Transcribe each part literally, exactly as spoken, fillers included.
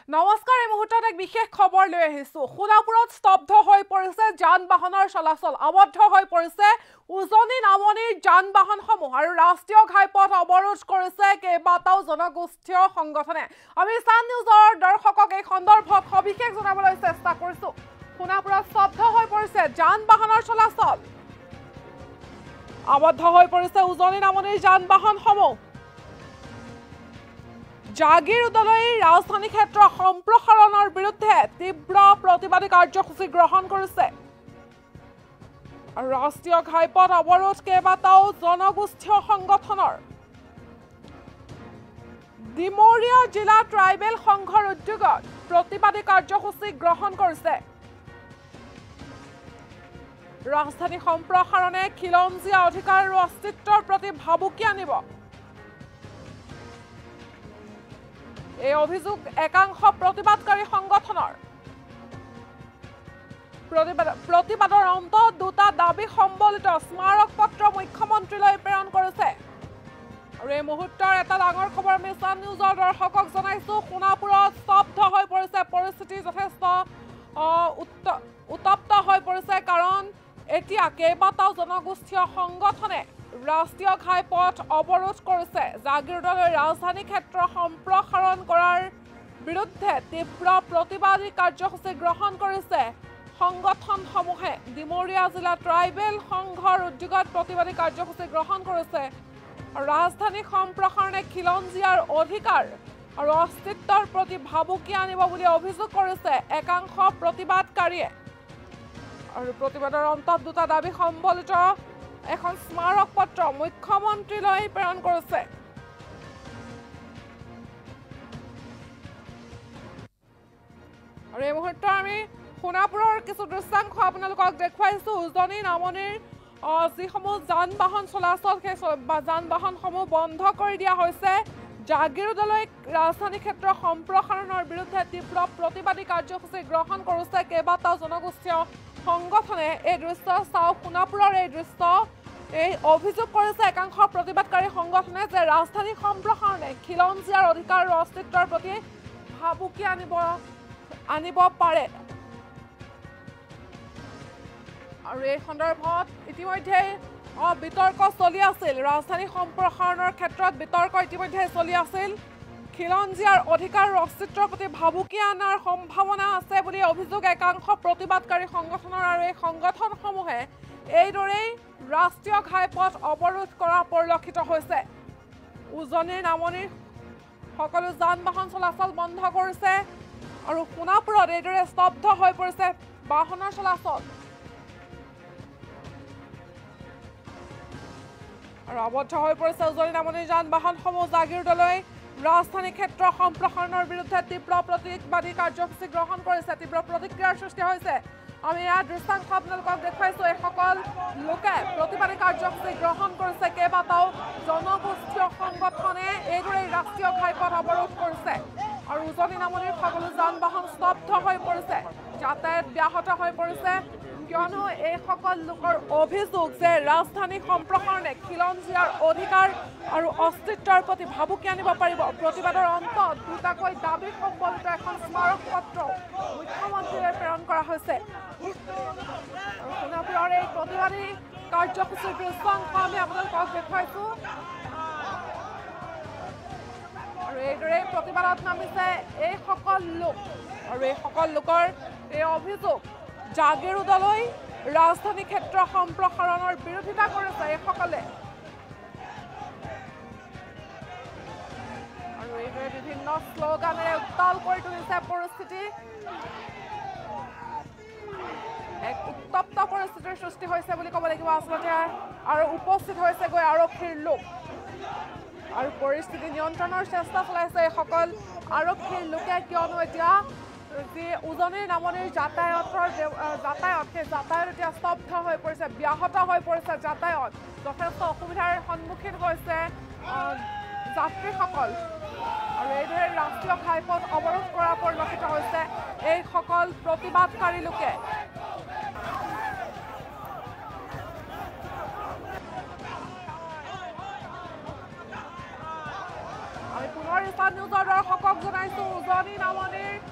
নমস্কাৰ এই মুহূৰ্তত এক বিশেষ খবৰ লৈ আহিছো সোণাপুৰত স্তব্ধ হৈ পৰিছে যান বাহনৰ চলাচল আবদ্ধ হৈ পৰিছে উজনি নামনিৰ যান বাহনসমূহ আৰু ৰাষ্ট্ৰীয় ঘাইপথ অৱৰোধ কৰিছে কেইবাটাও জনগোষ্ঠীয় সংগঠনে আমি ইশান নিউজৰ দৰ্শকক এই সন্দৰ্ভত সবিশেষ জনাবলৈ চেষ্টা কৰিছো সোণাপুৰত স্তব্ধ হৈ পৰিছে যান বাহনৰ চলাচল আবদ্ধ হৈ পৰিছে উজনি নামনিৰ যান বাহনসমূহ জাগিৰোডলৈ ৰাজধানী ক্ষেত্ৰ সম্প্ৰসাৰণৰ বিৰুদ্ধে তীব্ৰ প্ৰতিবাদী কাৰ্যসূচী গ্ৰহণ কৰিছে আৰু ৰাষ্ট্ৰীয় ঘাইপথ অৱৰোধ কেইবাটাও জনগোষ্ঠীয় সংগঠনৰ ডিমৰীয়া জিলা ট্ৰাইবেল সংঘৰ উদ্যোগত প্ৰতিবাদী কাৰ্যসূচী গ্ৰহণ কৰিছে ৰাজধানী সম্প্ৰসাৰণে খিলঞ্জীয়া অধিকাৰ আৰু অস্তিত্বৰ প্ৰতি ভাবুকি আনিব এই অভিযোগ একাংশ প্ৰতিবাদকাৰী সংগঠনৰ প্ৰতিবাদৰ অন্তত দুটা দাবী সম্বলিত স্মাৰক পত্ৰ মুখ্যমন্ত্ৰীলৈ প্ৰেৰণ কৰিছে আৰু এই মুহূৰ্তৰ এটা ডাঙৰ খবৰ আমি ইশান নিউজৰ দৰ্শকক জনাইছো সোণাপুৰত স্তব্ধ হৈ পৰিছে পৰিস্থিতি যথেষ্ট উত্তপ্ত হৈ পৰিছে কাৰণ এতিয়া কেইবাটাও জনগোষ্ঠীয় সংগঠনে ৰাষ্ট্ৰীয় ঘাইপথ অৱৰোধ কৰিছে জাগিৰোডলৈ ৰাজধানী ক্ষেত্ৰ সম্প্ৰসাৰণ কৰাৰ বিৰুদ্ধে তীব্ৰ প্ৰতিবাদী কাৰ্যসূচী গ্ৰহণ কৰিছে সংগঠনসমূহে ডিমৰীয়া জিলা ট্ৰাইবেল সংঘৰ উদ্যোগত প্ৰতিবাদী কাৰ্যসূচী গ্ৰহণ কৰিছে ৰাজধানী সম্প্ৰসাৰণে খিলঞ্জীয়াৰ অধিকাৰ আৰু অস্তিত্বৰ প্ৰতি ভাবুকি আনিব বুলি অভিযোগ কৰিছে একাংশ প্ৰতিবাদকাৰীয়ে আৰু প্ৰতিবাদৰ অন্তত দুটা দাবী সম্বলিত এখন স্মাৰক পত্ৰ মুখ্যমন্ত্ৰীলৈ প্ৰেৰণ কৰিছে আৰু এই মুহূৰ্তত আমি সোণাপুৰৰ কিছু দৃশ্যাংশ আপোনালোকক দেখুৱাইছো উজনি নামনিৰ যিসমূহ যান বাহন চলাচল সেই যান বাহনসমূহ বন্ধ কৰি দিয়া হৈছে জাগিৰোডলৈ ৰাজধানী ক্ষেত্ৰ সম্প্ৰসাৰণৰ বিৰুদ্ধে তীব্ৰ প্ৰতিবাদী কাৰ্যসূচী গ্ৰহণ কৰিছে কেইবাটাও জনগোষ্ঠীয় সংগঠনে এই দৃশ্য চাওক সোণাপুৰৰ এই দৃশ্য এই অভিযোগ কৰিছে একাংশ প্ৰতিবাদকাৰী সংগঠনে যে ৰাজধানী সম্প্ৰসাৰণে খিলঞ্জীয়াৰ অধিকাৰ আৰু অস্তিত্বৰ প্ৰতি ভাবুকি আনিব আনিব পাৰে আৰু এই সন্দৰ্ভত ইতিমধ্যে বিতৰ্ক চলি আছিল ৰাজধানী সম্প্ৰসাৰণৰ ক্ষেত্ৰত বিতৰ্ক ইতিমধ্যে চলি আছিল খিলঞ্জীয়াৰ অধিকাৰ আৰু অস্তিত্বৰ প্ৰতি ভাবুকি অনাৰ সম্ভাৱনা আছে বুলি অভিযোগ একাংশ প্ৰতিবাদকাৰী সংগঠনৰ আৰু এই সংগঠনসমূহে এইদৰেই ৰাষ্ট্ৰীয় ঘাইপথ অৱৰোধ কৰা পৰিলক্ষিত হৈছে উজনিৰ নামনিৰ সকলো যান বাহন চলাচল বন্ধ কৰিছে আৰু সোণাপুৰত এইদৰে স্তব্ধ হৈ পৰিছে বাহনৰ চলাচল আৰু আবদ্ধ হৈ পৰিছে উজনি নামনিৰ যান বাহনসমূহ জাগিৰোডলৈ ৰাজধানী ক্ষেত্ৰ সম্প্ৰসাৰণৰ বিৰুদ্ধে তীব্ৰ প্ৰতিবাদী কাৰ্যসূচী গ্ৰহণ কৰিছে তীব্ৰ প্ৰতিক্ৰিয়াৰ সৃষ্টি হৈছে আমি ইয়াৰ দৃশ্যাংশ আপোনালোকক দেখুৱাইছো এইসকল লোকে প্ৰতিবাদী কাৰ্যসূচী গ্ৰহণ কৰিছে কেইবাটাও জনগোষ্ঠীয় সংগঠনে এইদৰে ৰাষ্ট্ৰীয় ঘাইপথ অৱৰোধ কৰিছে আৰু উজনি নামনিৰ সকলো যান বাহন স্তব্ধ হৈ পৰিছে যাতায়াত ব্যাহত হৈ পৰিছে কিয়নো এইসকল লোকৰ অভিযোগ যে ৰাজধানী সম্প্ৰসাৰণে খিলঞ্জীয়াৰ অধিকাৰ আৰু অস্তিত্বৰ প্ৰতি ভাবুকি আনিব পাৰিব প্ৰতিবাদৰ অন্তত দুটাকৈ দাবী সম্বলিত এখন স্মাৰক পত্ৰ মুখ্যমন্ত্ৰীলৈ প্ৰেৰণ কৰা হৈছে আৰু সোণাপুৰৰ এই প্ৰতিবাদী কাৰ্যসূচীৰ দৃশ্যাংশ আমি আপোনালোকক দেখুৱাইছো আৰু এইদৰে প্ৰতিবাদত নামিছে এইসকল লোক আৰু এইসকল লোকৰ এই অভিযোগ জাগিৰোডলৈ ৰাজধানী ক্ষেত্ৰ সম্প্ৰসাৰণৰ বিৰোধিতা কৰিছে এইসকলে আৰু এইদৰে বিভিন্ন শ্লোগানেৰে উত্তাল কৰি তুলিছে পৰিস্থিতি এক উত্তপ্ত পৰিস্থিতিৰ সৃষ্টি হৈছে বুলি ক'ব লাগিব আচলতে আৰু উপস্থিত হৈছে গৈ আৰক্ষীৰ লোক আৰু পৰিস্থিতি নিয়ন্ত্ৰণৰ চেষ্টা চলাইছে এইসকল আৰক্ষীৰ লোকে কিয়নো এতিয়া যি উজনিৰ নামনিৰ যাতায়াতৰ যাতায়াত সেই যাতায়াত এতিয়া স্তব্ধ হৈ পৰিছে ব্যাহত হৈ পৰিছে যাতায়াত যথেষ্ট অসুবিধাৰ সন্মুখীন হৈছে যাত্ৰীসকল আৰু এইদৰে ৰাষ্ট্ৰীয় ঘাইপথ অৱৰোধ কৰা পৰিলক্ষিত হৈছে এইসকল প্ৰতিবাদকাৰী লোকে আমি পুনৰ ইশান নিউজৰ দৰ্শকক জনাইছো উজনি নামনিৰ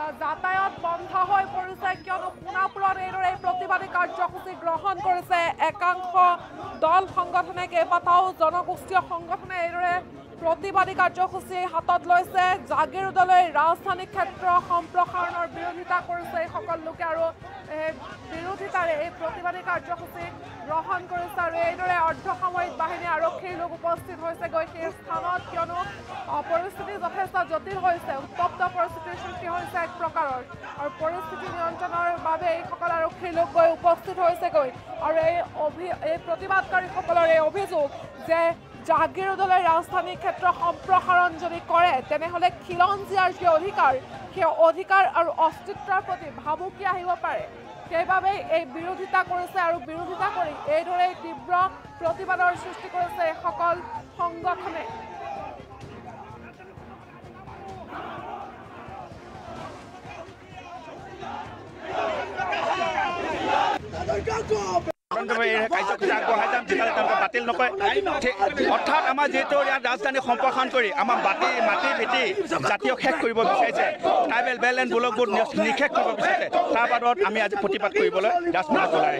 যাতায়াত বন্ধ হৈ পৰিছে কিয়নো সোণাপুৰত এইদৰে প্ৰতিবাদী কাৰ্যসূচী গ্ৰহণ কৰিছে একাংশ দল সংগঠনে কেইবাটাও জনগোষ্ঠীয় সংগঠনে এইদৰে প্ৰতিবাদী কাৰ্যসূচী হাতত লৈছে জাগিৰোডলৈ ৰাজধানী ক্ষেত্ৰ সম্প্ৰসাৰণৰ বিৰোধিতা কৰিছে এইসকল লোকে আৰু বিৰোধিতাৰে এই প্ৰতিবাদী কাৰ্যসূচী গ্ৰহণ কৰিছে আৰু এইদৰে অৰ্ধসামৰিক বাহিনী আৰক্ষীৰ লোক উপস্থিত হৈছেগৈ সেই স্থানত কিয়নো পৰিস্থিতি যথেষ্ট জটিল হৈছে উত্তপ্ত পৰিস্থিতিৰ সৃষ্টি হৈছে এক প্ৰকাৰৰ আৰু পৰিস্থিতি নিয়ন্ত্ৰণৰ বাবে এইসকল আৰক্ষীৰ লোক গৈ উপস্থিত হৈছেগৈ আৰু এই অভি এই প্ৰতিবাদকাৰীসকলৰ এই অভিযোগ যে জাগিৰোডলৈ ৰাজধানী ক্ষেত্ৰ সম্প্ৰসাৰণ যদি কৰে তেনেহ'লে খিলঞ্জীয়াৰ যি অধিকাৰ সেই অধিকাৰ আৰু অস্তিত্বৰ প্ৰতি ভাবুকি আহিব পাৰে সেইবাবেই এই বিৰোধিতা কৰিছে আৰু বিৰোধিতা কৰি এইদৰে তীব্ৰ প্ৰতিবাদৰ সৃষ্টি কৰিছে এইসকল সংগঠনে কাৰ্যসূচী আগবঢ়াই যাম যেতিয়ালৈ তেওঁলোকে বাতিল নকৰে অৰ্থাৎ আমাৰ যিহেতু ইয়াত ৰাজধানী সম্প্ৰসাৰণ কৰি আমাৰ মাটি মাটি ভেটি জাতীয় শেষ কৰিব বিচাৰিছে ট্ৰাইবেল বেল এণ্ড ব্লকবোৰ নিষেধ কৰিব বিচাৰিছে তাৰ বাদত আমি আজি প্ৰতিবাদ কৰিবলৈ ৰাজপথত ওলাই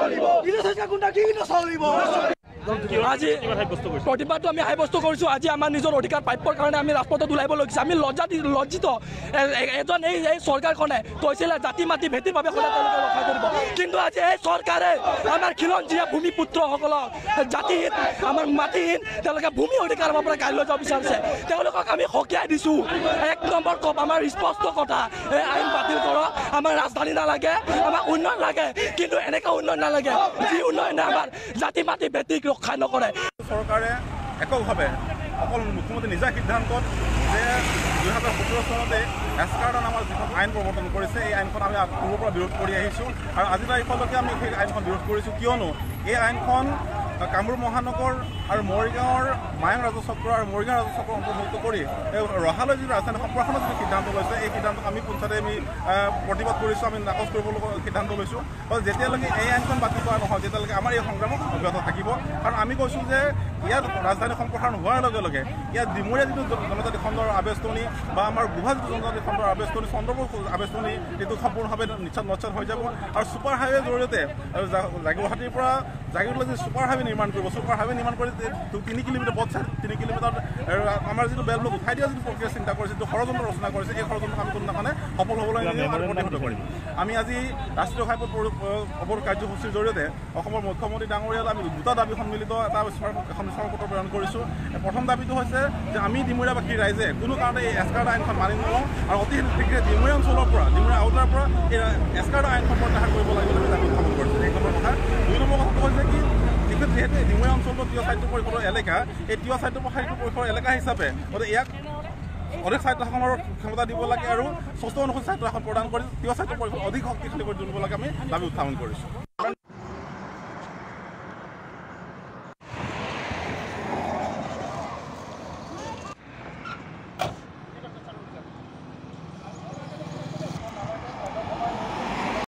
আহিছোঁ আজি প্ৰতিবাদটো আমি সাব্যস্ত কৰিছোঁ আজি আমাৰ নিজৰ অধিকাৰ প্ৰাপ্যৰ কাৰণে আমি ৰাজপথত ওলাব লাগিছে আমি লজ্জা লজ্জিত এজন এই এই চৰকাৰখনে কৈছিলে জাতি মাটি ভেটিৰ বাবে সদায় তেওঁলোকে ৰক্ষা কৰিব কিন্তু আজি এই চৰকাৰে আমাৰ খিলঞ্জীয়া ভূমিপুত্ৰসকলক জাতিহীন আমাৰ মাটিহীন তেওঁলোকে ভূমি অধিকাৰৰ পৰা কাঢ়ি লৈ যাব বিচাৰিছে তেওঁলোকক আমি সকীয়াই দিছোঁ এক নম্বৰ কপ আমাৰ স্পষ্ট কথা এই আইন বাতিল কৰক আমাৰ ৰাজধানী নালাগে আমাক উন্নয়ন লাগে কিন্তু এনেকুৱা উন্নয়ন নালাগে যি উন্নয়নে আমাৰ জাতি মাটি ভেটিক ৰক্ষা নকৰে চৰকাৰে এককভাৱে অকল মুখ্যমন্ত্ৰী নিজা সিদ্ধান্তত যে দুই হাজাৰ সোতৰ চনতে এছকাৰ্ডৰ নামৰ যিখন আইন প্ৰৱৰ্তন কৰিছে এই আইনখন আমি পূৰ্বৰ পৰা বিৰোধ কৰি আহিছোঁ আৰু আজি তাৰিখলৈকে আমি সেই আইনখন বিৰোধ কৰিছোঁ কিয়নো এই আইনখন কামৰূপ মহানগৰ আৰু মৰিগাঁৱৰ মায়ং ৰাজচক্ৰ আৰু মৰিগাঁও ৰাজচক্ৰ অন্তৰ্ভুক্ত কৰি ৰহালৈ যি ৰাজধানী সম্প্ৰসাৰণৰ যি সিদ্ধান্ত লৈছে এই সিদ্ধান্তক আমি পঞ্চায়তে আমি প্ৰতিবাদ কৰিছোঁ আমি নাকচ কৰিবলৈ সিদ্ধান্ত লৈছোঁ আৰু যেতিয়ালৈকে এই আইনখন বাতিল কৰা নহয় তেতিয়ালৈকে আমাৰ এই সংগ্ৰাম অব্যাহত থাকিব কাৰণ আমি কৈছোঁ যে ইয়াত ৰাজধানী সম্প্ৰসাৰণ হোৱাৰ লগে লগে ইয়াত ডিমৰীয়া যিটো জনজাতি খণ্ডৰ আৱেষ্টনী বা আমাৰ গুভা যিটো জনজাতি খণ্ডৰ আৱেষ্টনী চন্দ্ৰপুৰ আৱেষ্টনী এইটো সম্পূৰ্ণভাৱে নিশ্চয় নচ্ছাদ হৈ যাব আৰু ছুপাৰ হাইৱেৰ জৰিয়তে গুৱাহাটীৰ পৰা জাগিৰোডলৈ যি ছুপাৰ হাইৱে নিৰ্মাণ কৰিব ছুপাৰ হাইৱে নিৰ্মাণ কৰি তিনি কিলোমিটাৰ পথ চাই তিনি কিলোমিটাৰ আমাৰ যিটো বেল ব্লক উঠাই দিয়া যিটো প্ৰক্ৰিয়া চিন্তা কৰিছে যিটো ষড়যন্ত্ৰ ৰচনা কৰিছে এই ষড়যন্ত্ৰক আমি কোনোদিনাখনে সফল হ'বলৈ নিদিওঁ আৰু প্ৰতিহত কৰিম আমি আজি ৰাষ্ট্ৰীয় ঘাইপথ অৱৰোধ কাৰ্যসূচীৰ জৰিয়তে অসমৰ মুখ্যমন্ত্ৰী ডাঙৰীয়ালৈ আমি দুটা দাবী সন্মিলিত এটা এখন স্মাৰকপত্ৰ প্ৰেৰণ কৰিছোঁ প্ৰথম দাবীটো হৈছে যে আমি ডিমৰীয়াবাসী ৰাইজে কোনো কাৰণে এই এছকাৰ্ড আইনখন মানি নলওঁ আৰু অতি শীঘ্ৰে ডিমৰীয়া অঞ্চলৰ পৰা ডিমৰীয়া আউটাৰ পৰা এই এছকাৰ্ড আইনখন প্ৰত্যাহাৰ কৰিব লাগিব বুলি দাবী উত্থাপন কৰিছোঁ এক নম্বৰ কথা দুই নম্বৰ কথাটো হৈছে কি যিহেতু ডিমৰীয়া অঞ্চলটো তিয় সাহিত্য পৰিষদৰ এলেকা এই তিয় সাহিত্য সাহিত্য পৰিষদৰ এলেকা হিচাপে গতিকে ইয়াক অধিক সাহিত্য শাসনৰ ক্ষমতা দিব লাগে আৰু ষষ্ঠ অনুসূচী সাহিত্য শাসন প্ৰদান কৰি তিয় সাহিত্য পৰিষদ অধিক শক্তিশালী কৰি তুলিব লাগে আমি দাবী উত্থাপন কৰিছোঁ।